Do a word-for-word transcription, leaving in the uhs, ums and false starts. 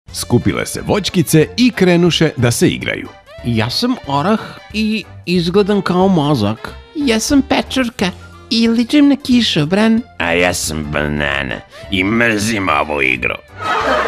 Skupile se voćkice i krenuše da se igraju. Ja sam orah i izgledam kao mozak. Ja sam pečurka i ličim na kišobran. A ja sam banana i mrzim ovu igru.